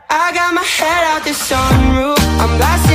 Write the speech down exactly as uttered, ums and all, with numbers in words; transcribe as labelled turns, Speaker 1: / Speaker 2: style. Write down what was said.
Speaker 1: I got my head out the sunroof, I'm blasting